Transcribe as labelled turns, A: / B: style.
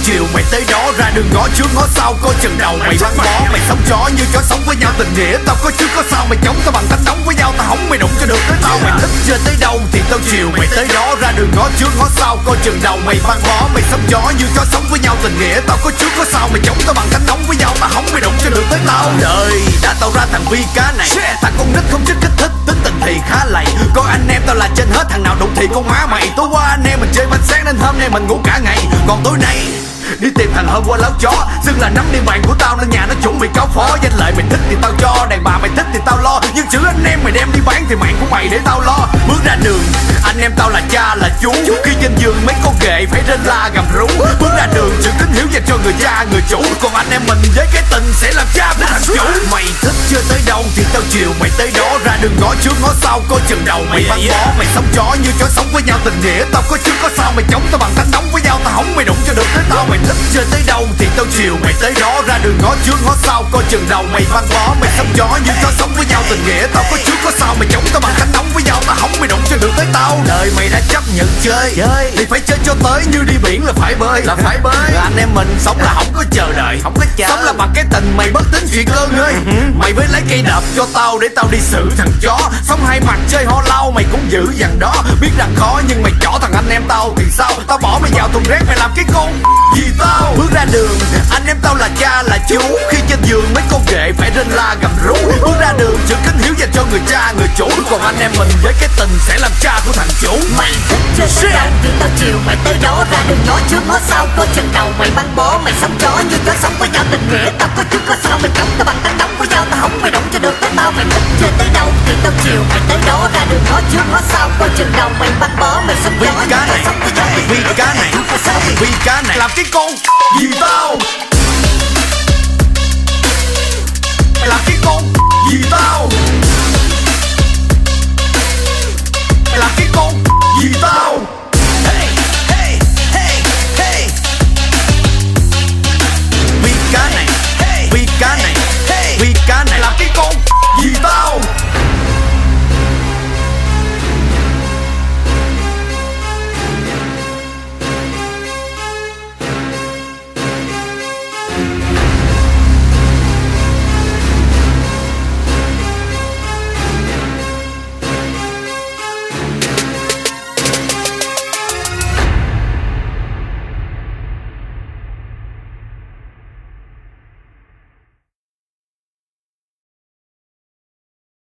A: chiều mày tới đó, ra đường ngó trước ngó sau coi chừng đầu mày băng bó. Mày sống chó như chó sống với nhau tình nghĩa, tao có trước có sau mày chống tao bằng thanh nóng với nhau, tao hỏng mày đụng cho được tới tao. Mày thích chơi tới đâu thì tao chiều mày tới đó, ra đường ngó trước ngó sau coi chừng đầu mày băng bó. Mày sống chó như chó sống với nhau tình nghĩa, tao có trước có sau mày chống tao bằng thanh nóng với nhau, tao hỏng mày đụng cho được tới tao. Đời đã tạo ra thằng vi cá này, thằng con nít không thích kích thích, tính tình thì khá lầy. Coi anh em tao là trên hết, thằng nào đụng thì con má mày. Tối qua anh em mình chơi bánh sáng nên hôm nay mình ngủ cả ngày, còn tối nay đi tìm thằng hôm qua láo chó. Xưng là nắm đi bạn của tao nên nhà nó chuẩn bị cáo phó. Danh lợi mày thích thì tao cho, đàn bà mày thích thì tao lo, nhưng chữ anh em mày đem đi bán thì mạng của mày để tao lo. Bước ra đường anh em tao là cha là chú, khi trên giường mấy con ghệ phải rên la gầm rú. Bước ra đường sự kính hiếu dành cho người cha người chủ, còn anh em mình với cái tình sẽ làm cha của thằng chủ. Mày thích chơi tới đâu thì tao chiều mày tới đó, ra đường ngó trước ngó sau coi chừng đầu mày băng bó. Mày sống chó như chó sống với nhau tình nghĩa, tao có trước có sau mày chống tao bằng thanh nóng với nhau, tao hỏng mày đụng cho được tới tao. Mày thích chơi tới đâu thì tao chiều mày tới đó, ra đường ngó trước ngó sau coi chừng đầu mày băng bó. Mày sống chó như chó sống với nhau tình nghĩa, tao có trước có sau mày chống tao bằng thanh nóng với nhau, tao hỏng mày đụng cho được tới tao. Đời mày đã chấp nhận chơi thì phải chơi cho tới, như đi biển là phải bơi, Anh em mình sống là không có chờ đợi, không có chờ, sống là bằng cái tình mày bất tính chuyện ơn ơi. Mày với lấy cây đập cho tao để tao đi xử thằng chó, sống hai mặt chơi ho lau mày cũng giữ dằn đó. Biết rằng khó nhưng mày chỏ thằng anh em tao thì sao, tao bỏ mày vào thùng rác mày làm cái con gì tao. Bước ra đường anh em tao là cha là chú, khi trên giường mấy con ghệ phải rên la gầm rú. Bước ra đường chữ kính hiếu dành cho người cha người chủ, còn anh em mình với cái tình sẽ làm cha của thằng chủ.
B: Mày thích chơi tới đâu thì tao chiều mày tới đó, ra đường ngó trước ngó sau coi chừng đầu mày băng bó. Mày sống chó như chó sống với nhau tình nghĩa, tao có trước có sau mày chống tao bằng thanh nóng với nhau, tao hỏng mày đụng cho được tới tao. Mày thích chơi tới đâu thì tao chiều mày tới đó, ra đường ngó trước ngó sau coi chừng đầu mày băng bó. Mày sống chó như chó sống với nhau tình nghĩa,
A: cá này vì cá này làm cái con gì tao, làm cái con gì tao, làm cái con gì tao.